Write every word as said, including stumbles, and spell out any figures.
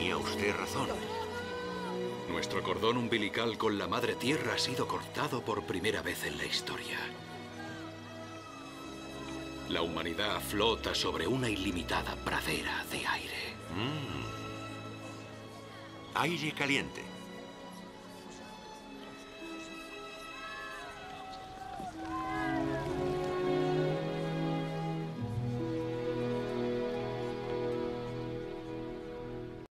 Tenía usted razón. Nuestro cordón umbilical con la Madre Tierra ha sido cortado por primera vez en la historia. La humanidad flota sobre una ilimitada pradera de aire. Mm. Aire caliente.